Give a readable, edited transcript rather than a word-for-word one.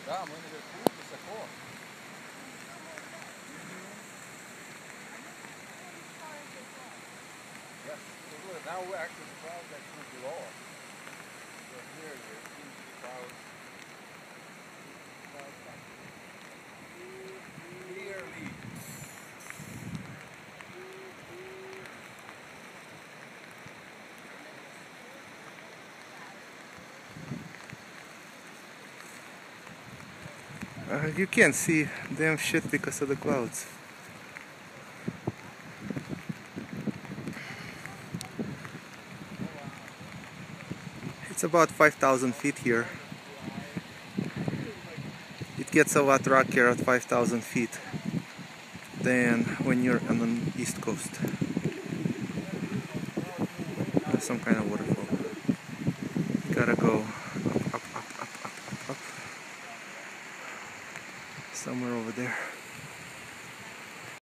Ah, a mãe do recurso, secou? Yes. Now we're actually the clouds that come below us. So here you see the clouds. Clearly. You can't see damn shit because of the clouds. It's about 5,000 feet here. It gets a lot rockier at 5,000 feet than when you're on the east coast. There's some kind of waterfall. You gotta go up, up, up, up, up, up, up. Somewhere over there.